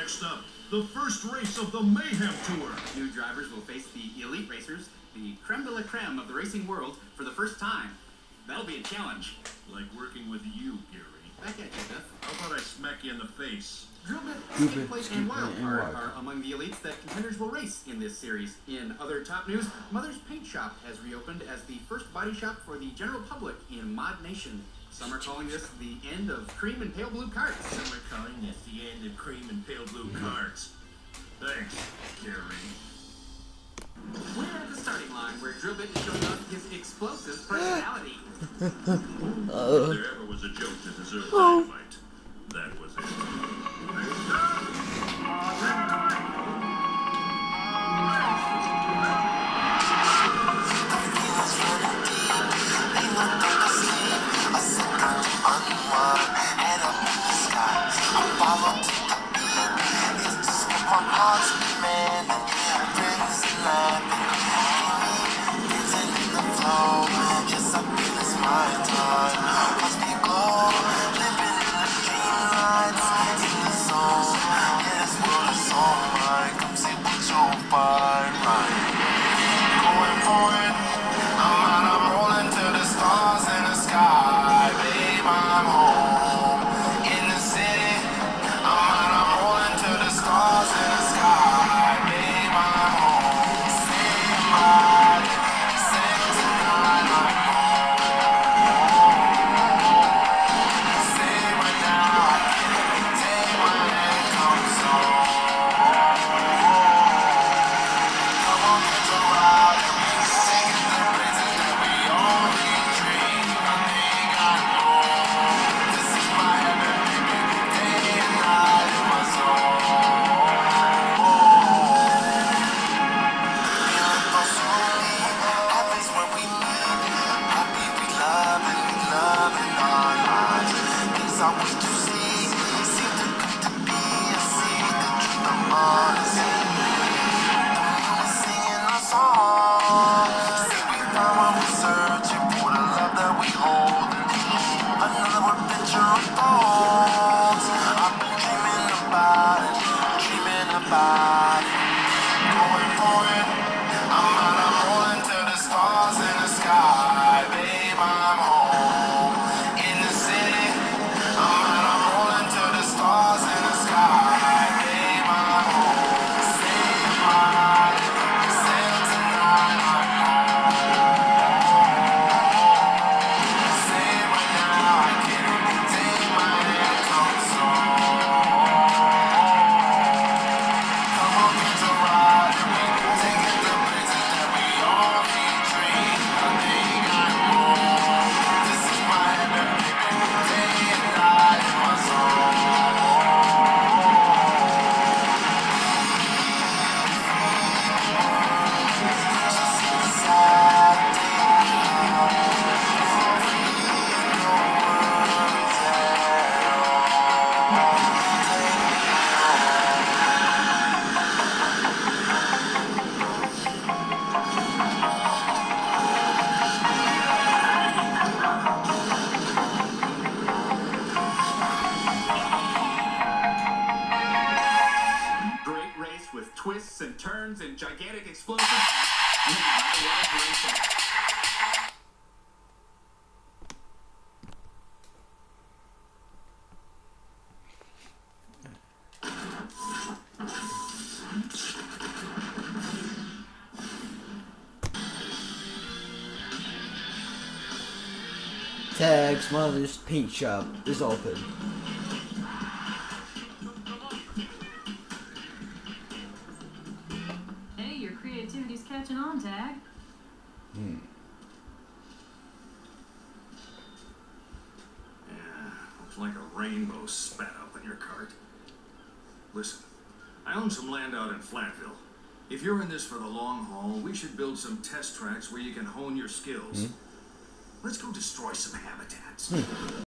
Next up, the first race of the Mayhem Tour. New drivers will face the elite racers, the creme de la creme of the racing world, for the first time. That'll be a challenge. Like working with you, Gary. Back at you, Beth. How about I smack you in the face? Drill bit, stick plate, and wild card are among the elites that contenders will race in this series. In other top news, Mother's Paint Shop has reopened as the first body shop for the general public in Modnation. Some are calling this the end of cream and pale blue carts. Some are calling this the end of cream and pale blue carts. Thanks, Gary. We're at the starting line where Drillbit is showing off his explosive personality. If there ever was a joke that deserved dynamite, that was it. With twists and turns and gigantic explosions. Tag's Mother's Paint Shop is open. Creativity's catching on, Tag. Yeah, looks like a rainbow spat up in your cart. Listen, I own some land out in Flatville. If you're in this for the long haul, we should build some test tracks where you can hone your skills. Let's go destroy some habitats.